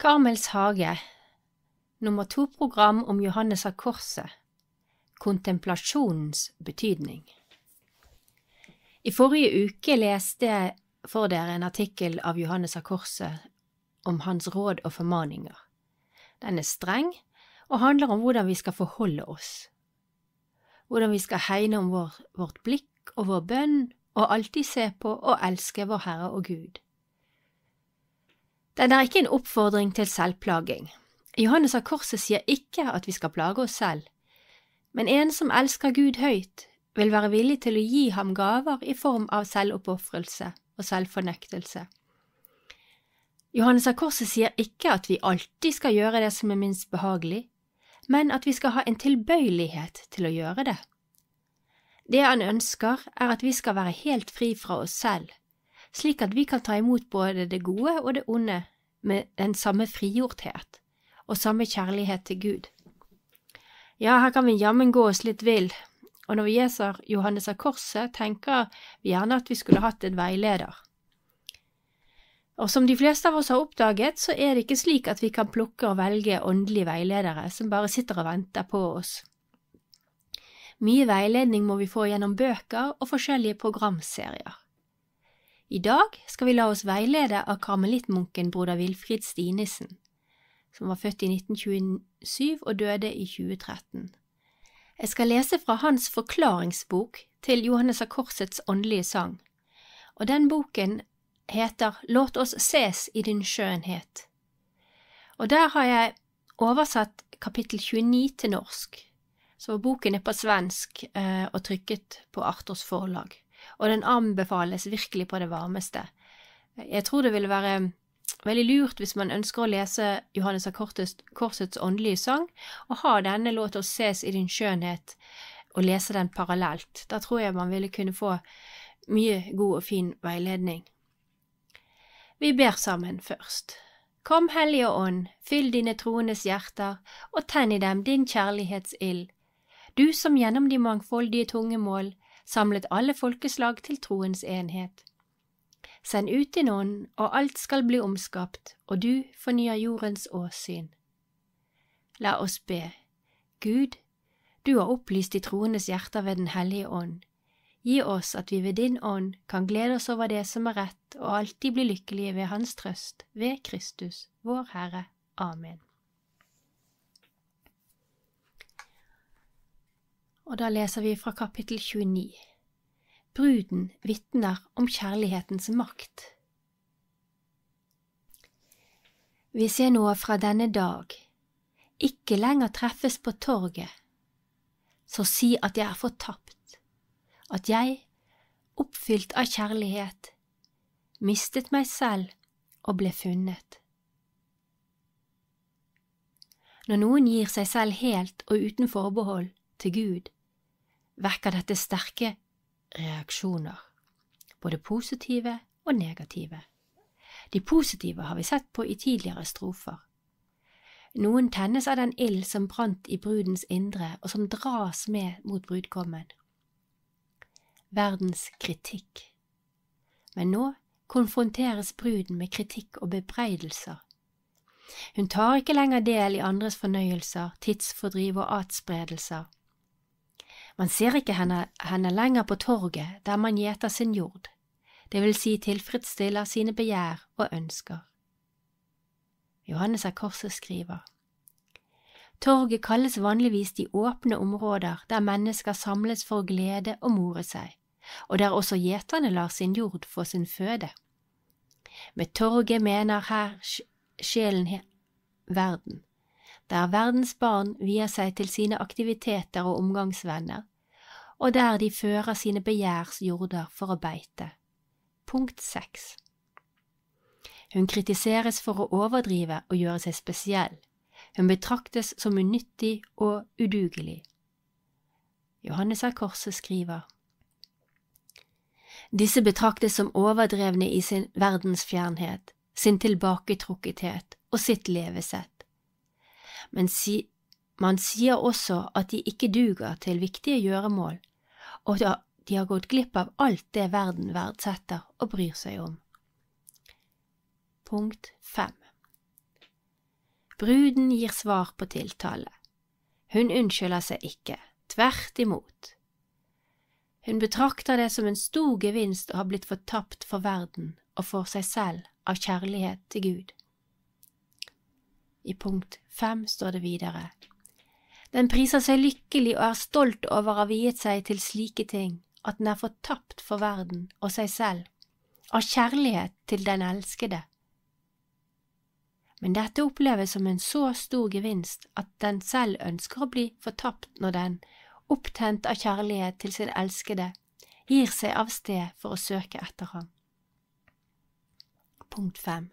Karmels hage, nummer 2 program om Johannes av Korset, kontemplasjonens betydning. I forrige uke leste jeg for dere en artikkel av Johannes av Korset om hans råd og formaninger. Den er streng og handler om hvordan vi skal forholde oss, hvordan vi skal hegne om vårt blikk og vår bønn og alltid se på og elske vår Herre og Gud. Den er ikke en oppfordring til selvplaging. Johannes av Korset sier ikke at vi skal plage oss selv, men en som elsker Gud høyt, vil være villig til å gi ham gaver i form av selvoppofrelse og selvfornektelse. Johannes av Korset sier ikke at vi alltid skal gjøre det som er minst behagelig, men at vi skal ha en tilbøyelighet til å gjøre det. Det han ønsker er at vi skal være helt fri fra oss selv, slik at vi kan ta imot både det gode og det onde med den samme frigjorthet og samme kjærlighet til Gud. Ja, her kan vi jammen gå oss litt vill, og når vi leser Johannes av Korset, tenker vi gjerne at vi skulle hatt en veileder. Og som de fleste av oss har oppdaget, så er det ikke slik at vi kan plukke og velge åndelige veiledere som bare sitter og venter på oss. Mye veiledning må vi få gjennom bøker og forskjellige programserier. I dag skal vi la oss veilede av karmelittmunken broder Wilfrid Stinesen, som var født i 1927 og døde i 2013. Jeg skal lese fra hans forklaringsbok til Johannes av Korsets åndelige sang, og den boken heter «Låt oss ses i din skjønnhet». Og der har jeg oversatt kapittel 29 til norsk, så boken er på svensk og trykket på Arthurs forlag. Og den anbefales virkelig på det varmeste. Jeg tror det vil være veldig lurt hvis man ønsker å lese Johannes av Korsets åndelige sang, og ha denne «Låt oss ses i din skjønnhet» og lese den parallelt. Da tror jeg man ville kunne få mye god og fin veiledning. Vi ber sammen først. Kom, Hellige Ånd, fyll dine troendes hjerter, og tenn i dem din kjærlighetsild. Du som gjennom de mangfoldige tungemål samlet alle folkeslag til troens enhet. Send ut din ånd, og alt skal bli omskapt, og du fornyer jordens åsyn. La oss be. Gud, du har opplyst de troendes hjerter ved den hellige ånd. Gi oss at vi ved din ånd kan glede oss over det som er rett, og alltid bli lykkelige ved hans trøst, ved Kristus, vår Herre. Amen. Og da leser vi fra kapittel 29. Bruden vitner om kjærlighetens makt. Vi ser nå fra denne dag, ikke lenger treffes på torget, så si at jeg er fortapt, at jeg, oppfylt av kjærlighet, mistet meg selv og ble funnet. Når noen gir seg selv helt og uten forbehold til Gud, vekker dette sterke reaksjoner, både positive og negative. De positive har vi sett på i tidligere strofer. Noen tennes av den ild som brant i brudens indre og som dras med mot brudkommen. Verdens kritikk. Men nå konfronteres bruden med kritikk og bebreidelser. Hun tar ikke lenger del i andres fornøyelser, tidsfordriv og atspredelser. Man ser ikke henne lenger på torget der man gjeter sin jord, det vil si tilfredsstiller sine begjær og ønsker. Johannes av Korset skriver: Torget kalles vanligvis de åpne områder der mennesker samles for glede og more seg, og der også gjeterne lar sin jord få sin føde. Med torget mener her sjelen verden, der verdens barn vier seg til sine aktiviteter og omgangsvenner, og der de fører sine begjærsjorder for å beite. Punkt 6. Hun kritiseres for å overdrive og gjøre seg spesiell. Hun betraktes som unyttig og udugelig. Johannes av Korset skriver: Disse betraktes som overdrevne i sin verdensfjernhet, sin tilbaketrukkethet og sitt levesett. Men man sier også at de ikke duger til viktige gjøremål, og de har gått glipp av alt det verden verdsetter og bryr seg om. Punkt 5. Bruden gir svar på tiltale. Hun unnskylder seg ikke, tvert imot. Hun betrakter det som en stor gevinst å ha blitt fortapt for verden og for seg selv av kjærlighet til Gud. I punkt 5 står det videre: Den priser seg lykkelig og er stolt over å ha viet seg til slike ting, at den er fortapt for verden og seg selv, av kjærlighet til den elskede. Men dette oppleves som en så stor gevinst at den selv ønsker å bli fortapt når den, opptent av kjærlighet til sin elskede, gir seg av sted for å søke etter ham. Punkt 5.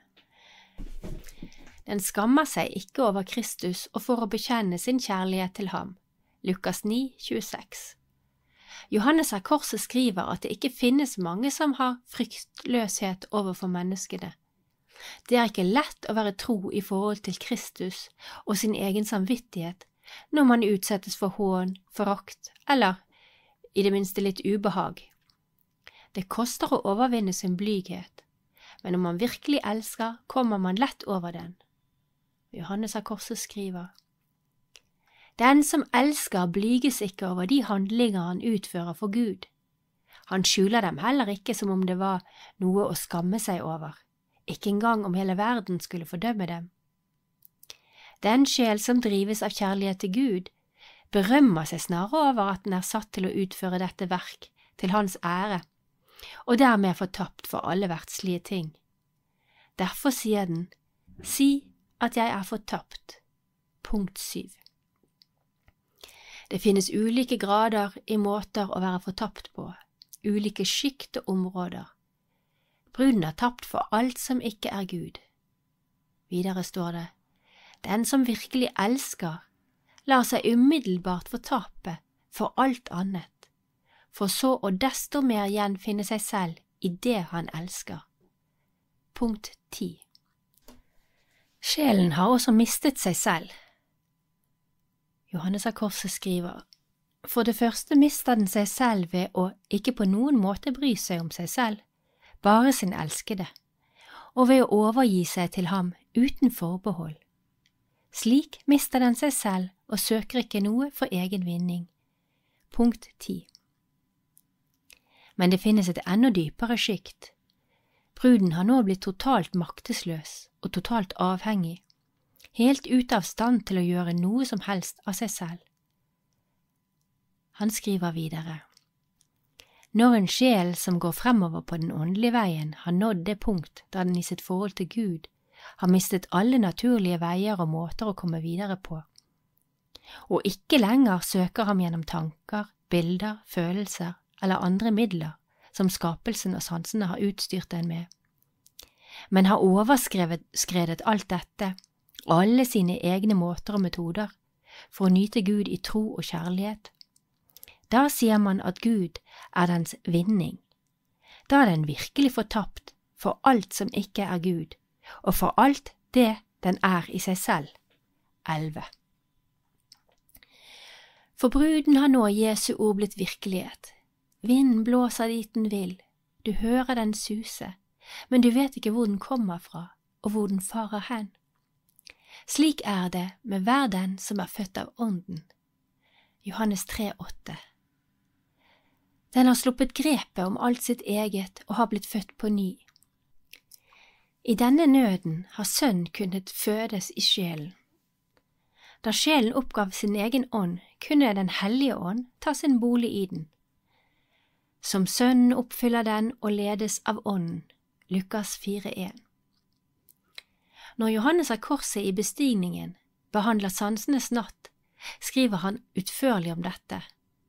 Den skammer seg ikke over Kristus og for å bekjenne sin kjærlighet til ham. Lukas 9, 26. Johannes av Korset skriver at det ikke finnes mange som har fryktløshet overfor menneskene. Det er ikke lett å være tro i forhold til Kristus og sin egen samvittighet når man utsettes for hån, forakt eller i det minste litt ubehag. Det koster å overvinne sin blyghet, men om man virkelig elsker, kommer man lett over den. Johannes av Korset skriver: Den som elsker blyges ikke over de handlinger han utfører for Gud. Han skjuler dem heller ikke som om det var noe å skamme seg over, ikke engang om hele verden skulle fordømme dem. Den sjel som drives av kjærlighet til Gud, berømmer seg snarere over at den er satt til å utføre dette verk til hans ære, og dermed fortapt for alle verdslige ting. Derfor sier den: Si at jeg er fortapt. Punkt 7. Det finnes ulike grader i måter å være fortapt på, ulike sjikt og områder. Bruden er tapt for alt som ikke er Gud. Videre står det: Den som virkelig elsker, lar seg umiddelbart fortape for alt annet, for så å desto mer gjenfinne seg selv i det han elsker. Punkt 10. Sjelen har også mistet seg selv. Johannes av Korset skriver: For det første mister den seg selv ved å ikke på noen måte bry seg om seg selv, bare sin elskede, og ved å overgi seg til ham uten forbehold. Slik mister den seg selv og søker ikke noe for egen vinning. Punkt 10. Men det finnes et enda dypere sjikt. Bruden har nå blitt totalt maktesløs og totalt avhengig, helt ute av stand til å gjøre noe som helst av seg selv. Han skriver videre: Når en sjel som går fremover på den åndelige veien har nådd det punkt da den i sitt forhold til Gud har mistet alle naturlige veier og måter å komme videre på, og ikke lenger søker ham gjennom tanker, bilder, følelser eller andre midler som skapelsen og sansene har utstyrt den med, men har overskredet alt dette, alle sine egne måter og metoder, for å nyte Gud i tro og kjærlighet. Da sier man at Gud er dens vinning. Da er den virkelig fortapt for alt som ikke er Gud, og for alt det den er i seg selv. 11. For bruden har nå Jesu ord blitt virkelighet. Vinden blåser dit den vil, du hører den suse, men du vet ikke hvor den kommer fra, og hvor den farer hen. Slik er det med hver den som er født av Ånden. Johannes 3,8. Den har sluppet grepet om alt sitt eget og har blitt født på ny. I denne nøden har sønn kunnet fødes i sjelen. Da sjelen oppgav sin egen ånd, kunne Den hellige ånd ta sin bolig i den. Som sønnen oppfyller den og ledes av ånden. Lukas 4,1. Når Johannes av Korset i bestigningen behandler sansenes natt, skriver han utførlig om dette.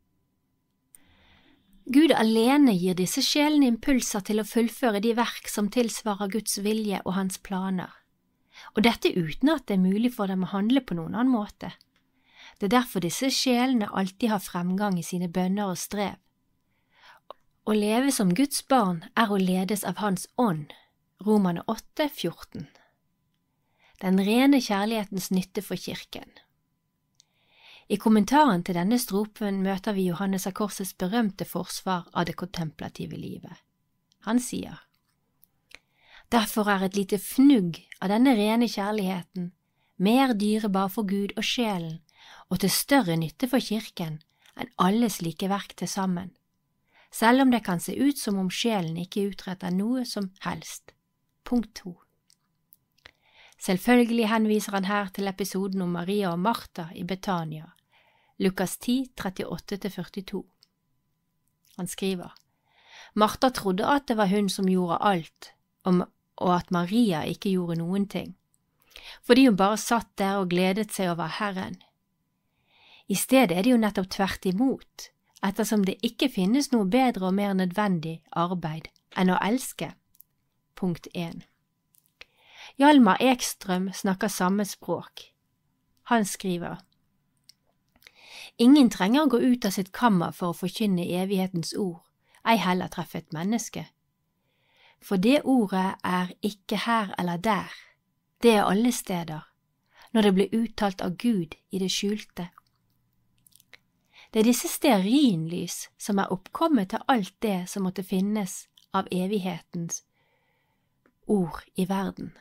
Gud alene gir disse sjelene impulser til å fullføre de verk som tilsvarer Guds vilje og hans planer, og dette uten at det er mulig for dem å handle på noen annen måte. Det er derfor disse sjelene alltid har fremgang i sine bønner og strev. Å leve som Guds barn er å ledes av Hans ånd, Romerne 8,14. Den rene kjærlighetens nytte for kirken. I kommentaren til denne strofen møter vi Johannes av Korsets berømte forsvar av det kontemplative livet. Han sier: Derfor er et lite fnugg av denne rene kjærligheten mer dyrebar for Gud og sjelen, og til større nytte for kirken enn alle slike verk til sammen, selv om det kan se ut som om sjelen ikke utretter noe som helst. Punkt 2. Selvfølgelig henviser han her til episoden om Maria og Martha i Betania, Lukas 10, 38–42. Han skriver, Martha trodde at det var hun som gjorde alt, og at Maria ikke gjorde noen ting, fordi hun bare satt der og gledet seg over Herren. I stedet det jo nettopp tvert imot, ettersom det ikke finnes noe bedre og mer nødvendig arbeid enn å elske. Punkt 1. Hjalmar Ekstrøm snakker samme språk. Han skriver, Ingen trenger å gå ut av sitt kammer for å forkynne evighetens ord, ei heller treffe et menneske. For det ordet ikke her eller der, det alle steder, når det blir uttalt av Gud i det skjulte. Det disse stearinlys som oppkommet til alt det som måtte finnes av evighetens ord i verden.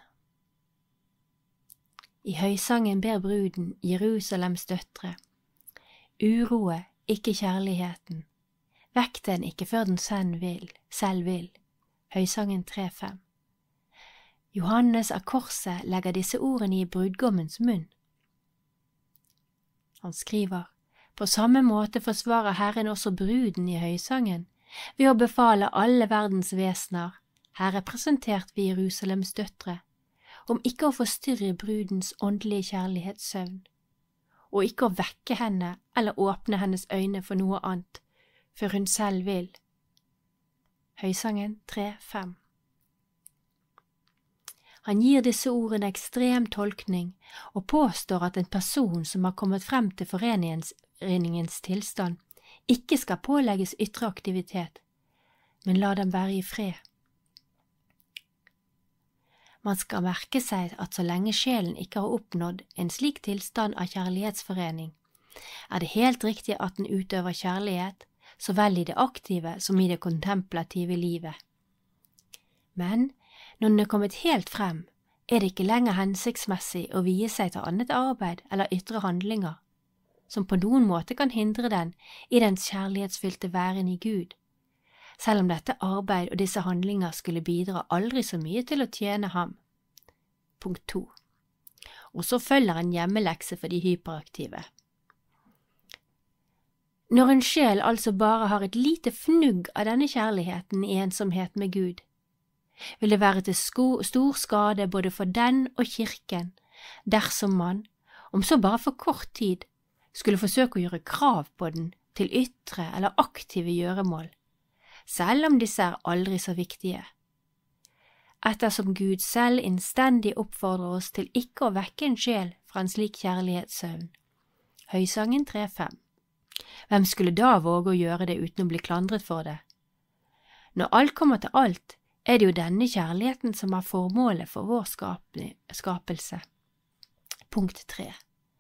I høysangen ber bruden Jerusalems døtre, uroe, ikke kjærligheten, vekk den ikke før den selv vil. Høysangen 3,5. Johannes av korset legger disse ordene i brudgommens munn. Han skriver, på samme måte forsvarer Herren også bruden i høysangen, ved å befale alle verdens vesener, her representert ved Jerusalems døtre, om ikke å forstyrre brudens åndelige kjærlighetssøvn, og ikke å vekke henne eller åpne hennes øyne for noe annet, før hun selv vil. Høysangen 3,5. Han gir disse ordene ekstrem tolkning og påstår at en person som har kommet frem til foreningens tilstand, ikke skal pålegges ytre aktivitet, men la dem være i fred. Man skal merke seg at så lenge sjelen ikke har oppnådd en slik tilstand av kjærlighetsforening, det helt riktig at den utøver kjærlighet, så vel i det aktive som i det kontemplative livet. Men når den kommet helt frem, det ikke lenger hensiktsmessig å vie seg til annet arbeid eller ytre handlinger, som på noen måte kan hindre den i dens kjærlighetsfylte væren i Gud, selv om dette arbeid og disse handlinger skulle bidra aldri så mye til å tjene ham. Punkt 2. Og så følger en hjemmelekse for de hyperaktive. Når en sjel altså bare har et lite fnugg av denne kjærligheten i ensomhet med Gud, vil det være til stor skade både for den og kirken, dersom man, om så bare for kort tid, skulle forsøke å gjøre krav på den til ytre eller aktive gjøremål, selv om disse aldri så viktige. Ettersom Gud selv innstendig oppfordrer oss til ikke å vekke en sjel fra en slik kjærlighetssøvn. Høysangen 3,5. Hvem skulle da våge å gjøre det uten å bli klandret for det? Når alt kommer til alt, det jo denne kjærligheten som er formålet for vår skapelse. Punkt 3.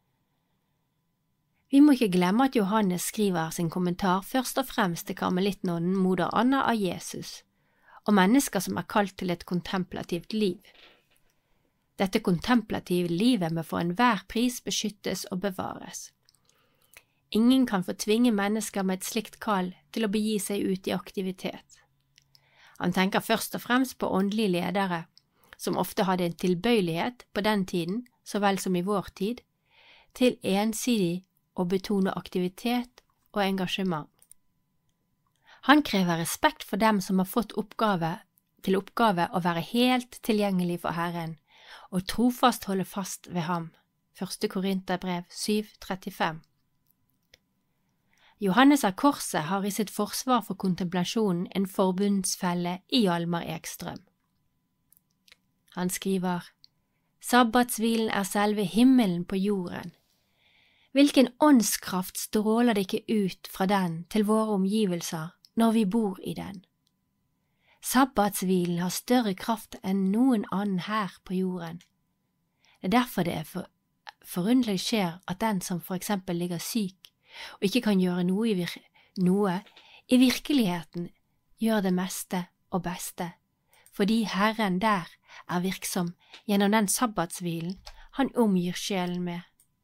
Vi må ikke glemme at Johannes skriver sin kommentar først og fremst til karmelittnonnen moder Anna av Jesus, og mennesker som kalt til et kontemplativt liv. Dette kontemplative livet må for enhver pris beskyttes og bevares. Ingen kan få tvinge mennesker med et slikt kall til å begi seg ut i aktivitet. Han tenker først og fremst på åndelige ledere, som ofte hadde en tilbøyelighet på den tiden, så vel som i vår tid, til ensidig å betone aktivitet og engasjement. Han krever respekt for dem som har fått til oppgave å være helt tilgjengelig for Herren, og trofast holde fast ved ham. 1. Korinterbrev 7,35. Johannes av korset har i sitt forsvar for kontemplasjonen en forbundsfelle i Hjalmar Ekstrøm. Han skriver, Sabbatshvilen selve himmelen på jorden. Hvilken åndskraft stråler det ikke ut fra den til våre omgivelser når vi bor i den? Sabbatshvilen har større kraft enn noen annen her på jorden. Det derfor det forunderlig skjer at den som for eksempel ligger syk og ikke kan gjøre noe i virkeligheten gjør det meste og beste, fordi Herren der virksom gjennom den sabbatshvilen han omgir sjelen med.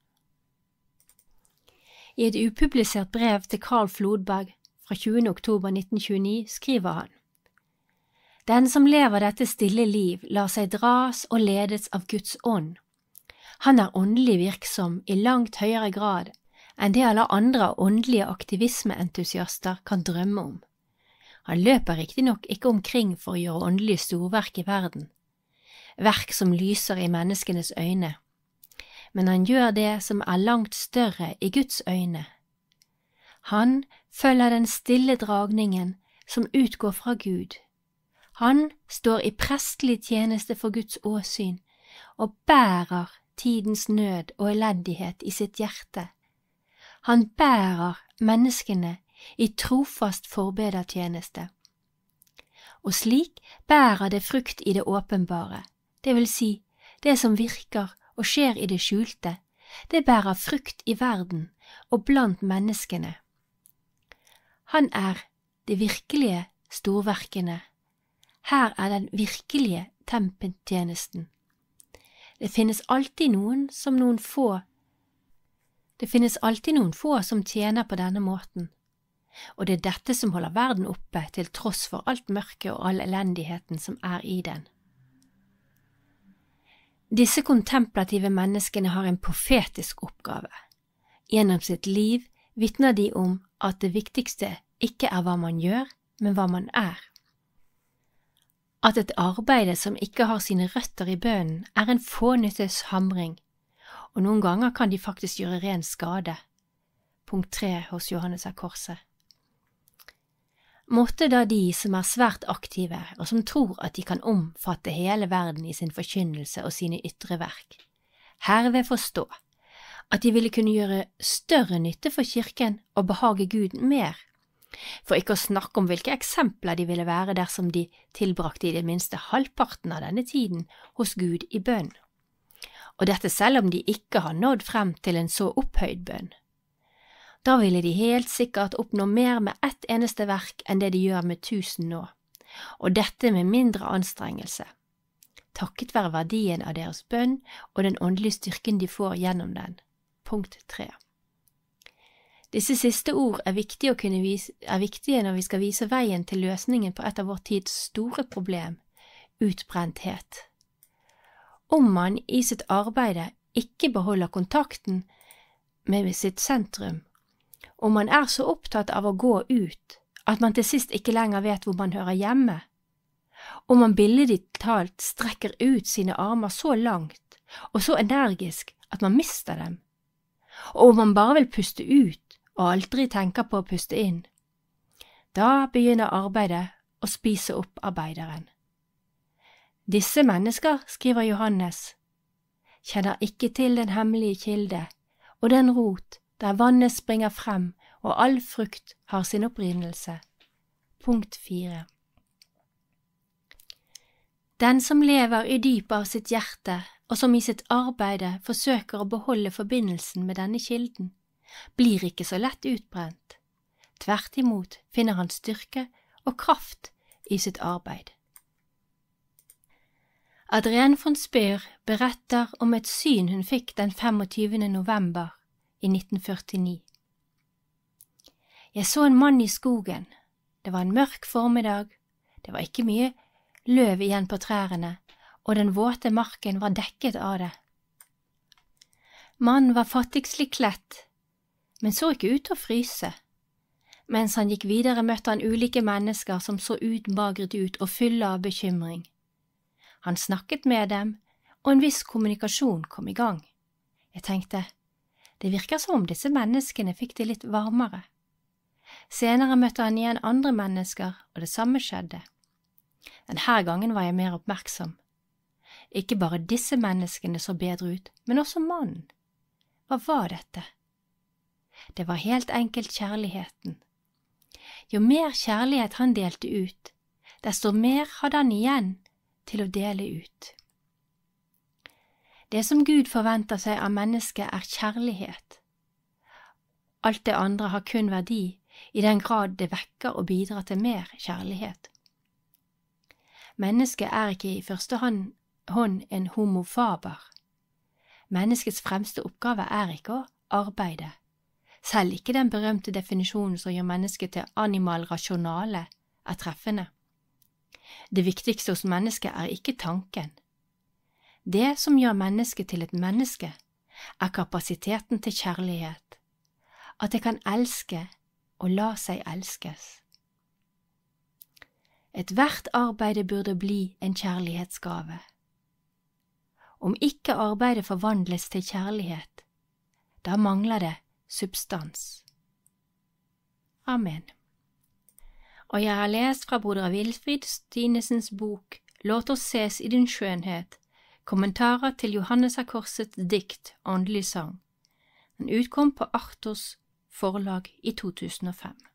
I et upublisert brev til Carl Flodberg fra 20. oktober 1929 skriver han: Den som lever dette stille liv lar seg dras og ledes av Guds ånd. Han er åndelig virksom i langt høyere grad enn det alle andre åndelige aktivismeentusiaster kan drømme om. Han løper riktignok ikke omkring for å gjøre åndelige storverk i verden, verk som lyser i menneskenes øyne, men han gjør det som er langt større i Guds øyne. Han følger den stille dragningen som utgår fra Gud. Han står i prestelig tjeneste for Guds åsyn og bærer tidens nød og elendighet i sitt hjerte. Han bærer menneskene i trofast forbedertjeneste. Og slik bærer det frukt i det åpenbare, det vil si, det som virker og skjer i det skjulte, det bærer frukt i verden og blant menneskene. Han er de virkelige storverkene. Her er den virkelige tempeltjenesten. Det finnes alltid noen få som tjener på denne måten, og det er dette som holder verden oppe til tross for alt mørke og all elendigheten som er i den. Disse kontemplative menneskene har en profetisk oppgave. Gjennom sitt liv vitner de om at det viktigste ikke er hva man gjør, men hva man er. At et arbeide som ikke har sine røtter i bønnen, er en fånyttes hamring, og noen ganger kan de faktisk gjøre ren skade. Punkt 3 hos Johannes av Korset. Måtte da de som er svært aktive og som tror at de kan omfatte hele verden i sin forkynnelse og sine ytre verk, herved forstå at de ville kunne gjøre større nytte for kirken og behage Gud mer, for ikke å snakke om hvilke eksempler de ville være dersom de tilbrakte i det minste halvparten av denne tiden hos Gud i bønn, og dette selv om de ikke har nådd frem til en så opphøyd bønn. Da ville de helt sikkert oppnå mer med ett eneste verk enn det de gjør med 1000 nå, og dette med mindre anstrengelse, takket være verdien av deres bønn og den åndelige styrken de får gjennom den. Punkt 3. Disse siste ord er viktige når vi skal vise veien til løsningen på et av vår tids store problem, utbrenthet. Om man i sitt arbeide ikke beholder kontakten med sitt sentrum, om man er så opptatt av å gå ut at man til sist ikke lenger vet hvor man hører hjemme, om man billedlig talt strekker ut sine armer så langt og så energisk at man mister dem, og om man bare vil puste ut og aldri tenker på å puste inn, da begynner arbeidet å spise opp arbeideren. Disse mennesker, skriver Johannes, kjenner ikke til den hemmelige kilde og den rot der vannet springer frem og all frukt har sin opprinnelse. Punkt 4. Den som lever i dypet av sitt hjerte og som i sitt arbeide forsøker å beholde forbindelsen med denne kilden, blir ikke så lett utbrent. Tvert imot finner han styrke og kraft i sitt arbeid. Adrienne von Speur beretter om et syn hun fikk den 25. november i 1949. Jeg så en mann i skogen. Det var en mørk formiddag, det var ikke mye løv igjen på trærne, og den våte marken var dekket av det. Mannen var fattigslig kledt, men så ikke ut til å fryse. Mens han gikk videre møtte han ulike mennesker som så utmagret ut og fylle av bekymring. Han snakket med dem, og en viss kommunikasjon kom i gang. Jeg tenkte, det virker som om disse menneskene fikk det litt varmere. Senere møtte han igjen andre mennesker, og det samme skjedde. Denne gangen var jeg mer oppmerksom. Ikke bare disse menneskene så bedre ut, men også mannen. Hva var dette? Det var helt enkelt kjærligheten. Jo mer kjærlighet han delte ut, desto mer hadde han igjen til å dele ut. Det som Gud forventer seg av mennesket er kjærlighet. Alt det andre har kun verdi i den grad det vekker og bidrar til mer kjærlighet. Mennesket er ikke i første hånd en homofaber. Menneskets fremste oppgave er ikke å arbeide. Selv ikke den berømte definisjonen som gjør mennesket til animal rasjonale, er treffende. Det viktigste hos mennesket er ikke tanken. Det som gjør mennesket til et menneske, er kapasiteten til kjærlighet, at det kan elske og la seg elskes. Ethvert arbeide burde bli en kjærlighetsgave. Om ikke arbeidet forvandles til kjærlighet, da mangler det substans. Amen. Og jeg har lest fra broder Wilfrid Stinesens bok Låt oss ses i din skjønnhet, kommentarer til Johannes av Korsets dikt Åndelig sang. Den utkom på Arthurs forlag i 2005.